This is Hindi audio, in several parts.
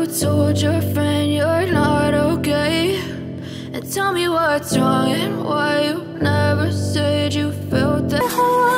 told your friend you're not okay? And tell me what's wrong and why you never said you felt that.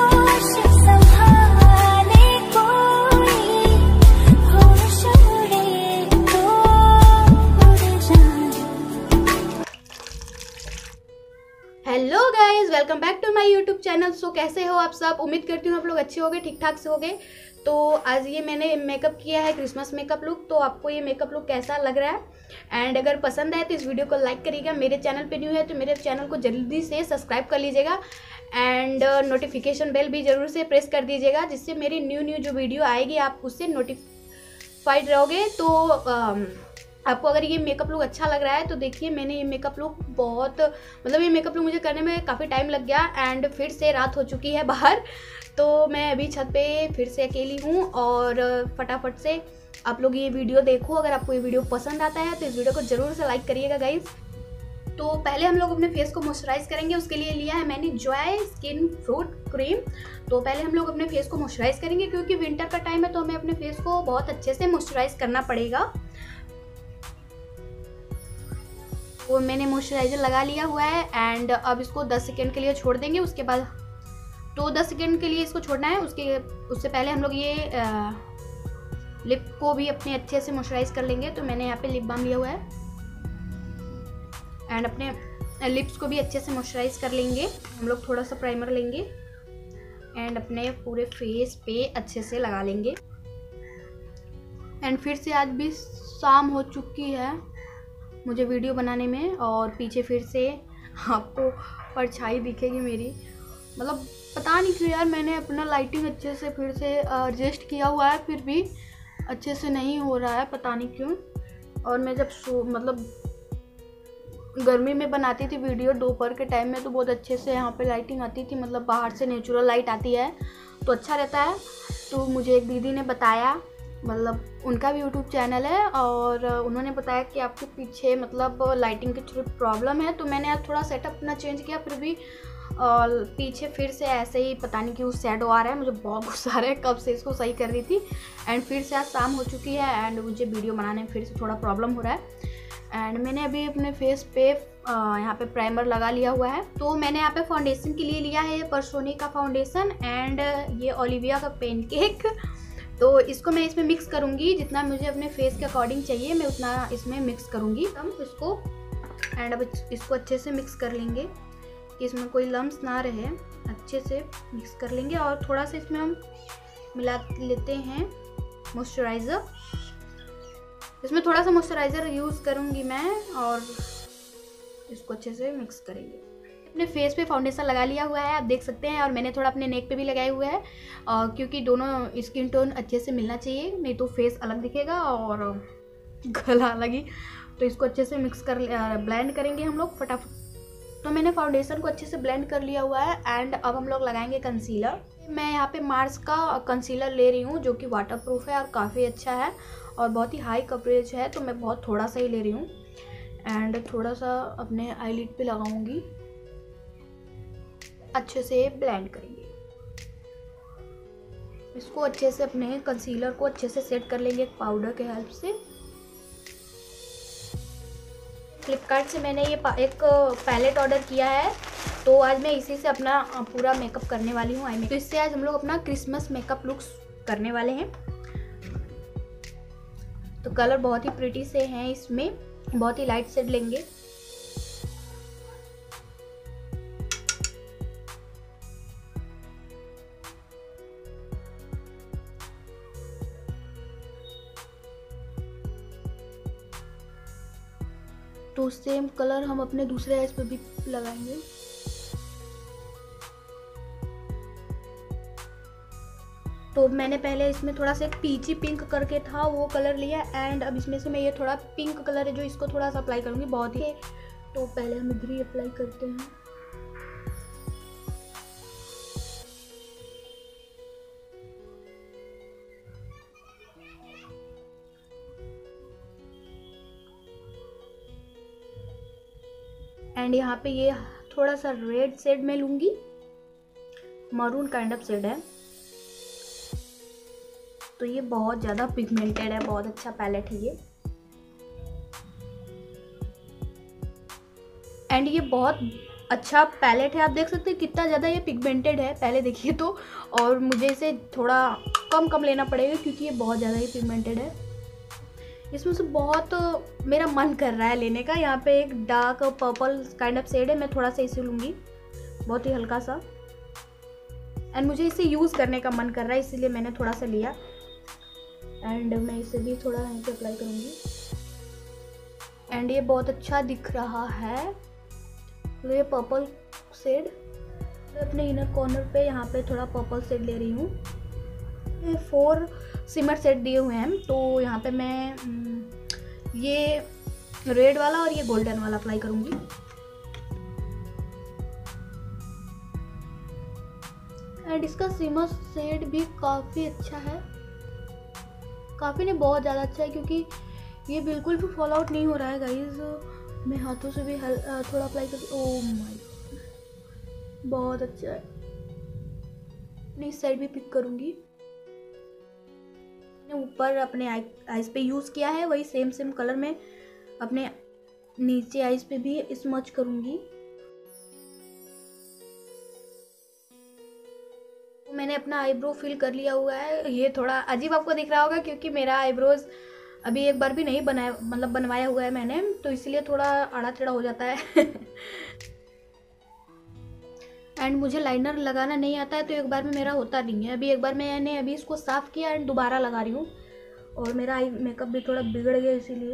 Hello guys, welcome back to my YouTube channel. So कैसे हो आप सब? उम्मीद करती हूँ आप लोग अच्छे होगे, ठीक ठाक से होगे। तो आज ये मैंने मेकअप किया है, क्रिसमस मेकअप लुक। तो आपको ये मेकअप लुक कैसा लग रहा है एंड अगर पसंद आए तो इस वीडियो को लाइक करिएगा। मेरे चैनल पे न्यू है तो मेरे चैनल को जल्दी से सब्सक्राइब कर लीजिएगा एंड नोटिफिकेशन बेल भी ज़रूर से प्रेस कर दीजिएगा, जिससे मेरी न्यू जो वीडियो आएगी आप उससे नोटिफाइड रहोगे। तो आपको अगर ये मेकअप लुक अच्छा लग रहा है तो देखिए, मैंने ये मेकअप लुक ये मेकअप लुक मुझे करने में काफ़ी टाइम लग गया एंड फिर से रात हो चुकी है बाहर। तो मैं अभी छत पे फिर से अकेली हूँ और फटाफट से आप लोग ये वीडियो देखो। अगर आपको ये वीडियो पसंद आता है तो इस वीडियो को ज़रूर से लाइक करिएगा गाइज। तो पहले हम लोग अपने फेस को मॉइस्चराइज करेंगे। उसके लिए लिया है मैंने जॉय स्किन फ्रूट क्रीम। तो पहले हम लोग अपने फेस को मॉइस्चराइज करेंगे, क्योंकि विंटर का टाइम है तो हमें अपने फेस को बहुत अच्छे से मॉइस्चराइज करना पड़ेगा। वो मैंने मॉइस्चराइजर लगा लिया हुआ है एंड अब इसको 10 सेकेंड के लिए छोड़ देंगे। उसके बाद 10 सेकेंड के लिए इसको छोड़ना है। उससे पहले हम लोग ये लिप को भी अपने अच्छे से मॉइस्चराइज कर लेंगे। तो मैंने यहाँ पे लिप बाम लिया हुआ है एंड अपने लिप्स को भी अच्छे से मॉइस्चराइज कर लेंगे। हम लोग थोड़ा सा प्राइमर लेंगे एंड अपने पूरे फेस पे अच्छे से लगा लेंगे। एंड फिर से आज भी शाम हो चुकी है मुझे वीडियो बनाने में, और पीछे फिर से आपको परछाई दिखेगी मेरी। मतलब पता नहीं क्यों यार, मैंने अपना लाइटिंग अच्छे से फिर से एडजस्ट किया हुआ है, फिर भी अच्छे से नहीं हो रहा है, पता नहीं क्यों। और मैं जब गर्मी में बनाती थी वीडियो दोपहर के टाइम में तो बहुत अच्छे से यहाँ पे लाइटिंग आती थी, मतलब बाहर से नेचुरल लाइट आती है तो अच्छा रहता है। तो मुझे एक दीदी ने बताया, मतलब उनका भी यूट्यूब चैनल है, और उन्होंने बताया कि आपके पीछे मतलब लाइटिंग की थोड़ी प्रॉब्लम है। तो मैंने आज थोड़ा सेटअप अपना चेंज किया, फिर भी पीछे फिर से ऐसे ही पता नहीं क्यों शैडो आ रहा है। मुझे बहुत गुस्सा आ रहा है, कब से इसको सही कर रही थी एंड फिर से आज शाम हो चुकी है एंड मुझे वीडियो बनाने में फिर से थोड़ा प्रॉब्लम हो रहा है। एंड मैंने अभी अपने फेस पे यहाँ पे प्राइमर लगा लिया हुआ है। तो मैंने यहाँ पे फाउंडेशन के लिए लिया है परसोनी का फाउंडेशन एंड ये ओलिविया का पेनकेक। तो इसको मैं इसमें मिक्स करूँगी, जितना मुझे अपने फेस के अकॉर्डिंग चाहिए मैं उतना इसमें मिक्स करूँगी हम इसको। एंड अब इसको अच्छे से मिक्स कर लेंगे कि इसमें कोई लम्स ना रहे, अच्छे से मिक्स कर लेंगे। और थोड़ा सा इसमें हम मिला लेते हैं मॉइस्चराइज़र। इसमें थोड़ा सा मॉइस्चराइज़र यूज़ करूँगी मैं और इसको अच्छे से मिक्स करेंगे। अपने फेस पे फाउंडेशन लगा लिया हुआ है, आप देख सकते हैं, और मैंने थोड़ा अपने नेक पे भी लगाए हुए है क्योंकि दोनों स्किन टोन अच्छे से मिलना चाहिए, नहीं तो फेस अलग दिखेगा और गला अलग ही। तो इसको अच्छे से ब्लेंड करेंगे हम लोग फटाफट। तो मैंने फाउंडेशन को अच्छे से ब्लेंड कर लिया हुआ है एंड अब हम लोग लगाएंगे कंसीलर। मैं यहाँ पे मार्स का कंसीलर ले रही हूँ जो कि वाटरप्रूफ है और काफ़ी अच्छा है और बहुत ही हाई कवरेज है। तो मैं बहुत थोड़ा सा ही ले रही हूँ एंड थोड़ा सा अपने आईलिड पे लगाऊंगी, अच्छे से ब्लेंड करेंगे इसको। अच्छे से अपने कंसीलर को अच्छे से सेट कर लेंगे एक पाउडर के हेल्प से। फ्लिपकार्ट से मैंने ये एक पैलेट ऑर्डर किया है, तो आज मैं इसी से अपना पूरा मेकअप करने वाली हूँ, आई मेकअप। तो इससे आज हम लोग अपना क्रिसमस मेकअप लुक्स करने वाले हैं। तो कलर बहुत ही प्रिटी से हैं, इसमें बहुत ही लाइट शेड लेंगे। तो सेम कलर हम अपने दूसरे आइज पे भी लगाएंगे। तो मैंने पहले इसमें थोड़ा सा एक पीची पिंक करके था वो कलर लिया एंड अब इसमें से मैं ये थोड़ा पिंक कलर है जो इसको थोड़ा सा अप्लाई करूँगी बहुत ही। तो पहले हम इधर ही अप्लाई करते हैं। एंड यहाँ पे ये थोड़ा सा रेड शेड में लूँगी, मरून काइंड ऑफ शेड है। तो ये बहुत ज़्यादा पिगमेंटेड है, बहुत अच्छा पैलेट है ये। एंड ये बहुत अच्छा पैलेट है, आप देख सकते हैं कितना ज़्यादा ये पिगमेंटेड है पहले देखिए तो। और मुझे इसे थोड़ा कम लेना पड़ेगा क्योंकि ये बहुत ज़्यादा ही पिगमेंटेड है। इसमें से बहुत मेरा मन कर रहा है लेने का। यहाँ पे एक dark purple kind of shade है, मैं थोड़ा सा इसे लूँगी, बहुत ही हल्का सा। एंड मुझे इसे यूज़ करने का मन कर रहा है इसीलिए मैंने थोड़ा सा लिया। एंड मैं इसे भी थोड़ा यहीं पे अप्लाई करूँगी। एंड ये बहुत अच्छा दिख रहा है। तो ये पर्पल शेड मैं अपने इनर कॉर्नर पे यहाँ पे थोड़ा पर्पल शेड ले रही हूँ। ये 4 सिमर सेट दिए हुए हैं, तो यहाँ पे मैं ये रेड वाला और ये गोल्डन वाला अप्लाई करूँगी। एंड इसका सिमर शेड भी काफ़ी अच्छा है, काफ़ी नहीं बहुत ज़्यादा अच्छा है क्योंकि ये बिल्कुल भी फॉल आउट नहीं हो रहा है गाइज। मैं हाथों से भी थोड़ा अप्लाई कर, ओह माय गॉड बहुत अच्छा है। मैं इस साइड भी पिक करूँगी। ऊपर अपने आईज पे यूज़ किया है वही सेम कलर में अपने नीचे आईज पे भी स्मच करूँगी। तो मैंने अपना आईब्रो फिल कर लिया हुआ है। ये थोड़ा अजीब आपको दिख रहा होगा क्योंकि मेरा आईब्रोज अभी एक बार भी नहीं बनाया, मतलब बनवाया हुआ है मैंने, तो इसलिए थोड़ा आड़ा टेढ़ा हो जाता है। एंड मुझे लाइनर लगाना नहीं आता है तो एक बार में मेरा होता नहीं है। अभी एक बार मैंने अभी इसको साफ़ किया एंड दोबारा लगा रही हूँ और मेरा आई मेकअप भी थोड़ा बिगड़ गया इसीलिए।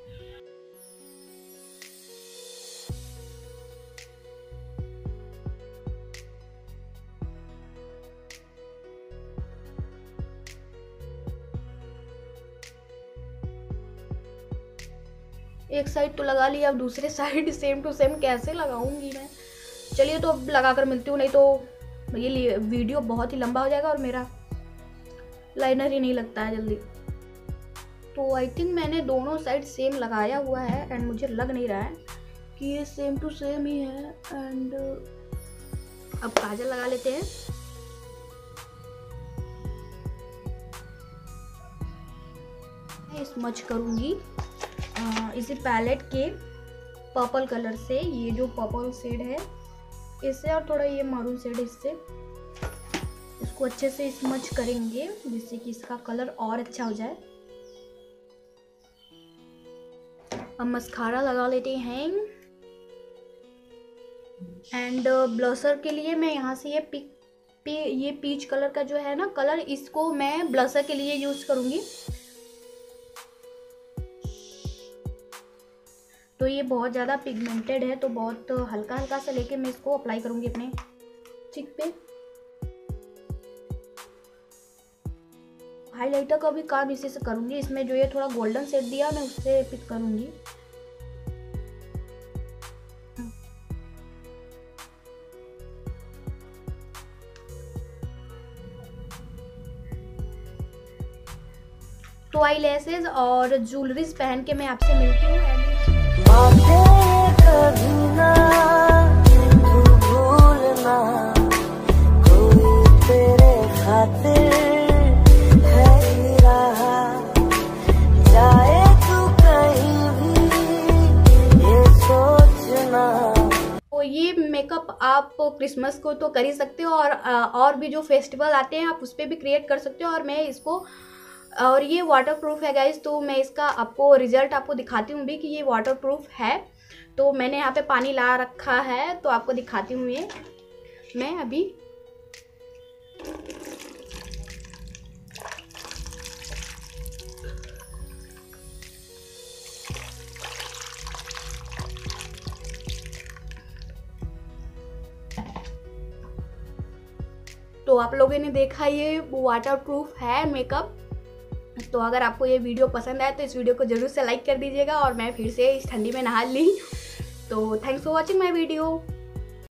एक साइड तो लगा लिया, अब दूसरे साइड सेम टू सेम कैसे लगाऊंगी मैं। चलिए तो अब लगा कर मिलती हूँ, नहीं तो ये वीडियो बहुत ही लंबा हो जाएगा और मेरा लाइनर ही नहीं लगता है जल्दी। तो आई थिंक मैंने दोनों साइड सेम लगाया हुआ है एंड मुझे लग नहीं रहा है कि ये सेम टू सेम ही है। एंड अब काजल लगा लेते हैं। मैं स्मच करूँगी इसी पैलेट के पर्पल कलर से, ये जो पर्पल शेड है इससे और थोड़ा ये मैरून शेड इससे, इसको अच्छे से स्मच करेंगे जिससे कि इसका कलर और अच्छा हो जाए। अब मस्कारा लगा लेते हैं। एंड ब्लशर के लिए मैं यहाँ से ये पीच कलर का जो है ना कलर, इसको मैं ब्लशर के लिए यूज करूँगी। तो ये बहुत ज़्यादा पिगमेंटेड है तो बहुत हल्का सा लेके मैं इसको अप्लाई करूँगी अपने चिक पे। हाइलाइटर का भी काम इसी से करूँगी। इसमें जो ये थोड़ा गोल्डन शेड दिया मैं उससे पिक करूँगी। तो आई लैसेज और ज्वेलरीज पहन के मैं आपसे मिलती हूँ। तो ये मेकअप आप क्रिसमस को तो कर ही सकते हो और भी जो फेस्टिवल आते हैं आप उस पर भी क्रिएट कर सकते हो। और मैं इसको, और ये वाटरप्रूफ है गाइज, तो मैं इसका आपको रिजल्ट आपको दिखाती हूँ भी कि ये वाटरप्रूफ है। तो मैंने यहाँ पे पानी ला रखा है तो आपको दिखाती हूँ ये मैं अभी। तो आप लोगों ने देखा ये वाटरप्रूफ है मेकअप। तो अगर आपको ये वीडियो पसंद आए तो इस वीडियो को जरूर से लाइक कर दीजिएगा। और मैं फिर से इस ठंडी में नहा ली। तो thanks for watching my video.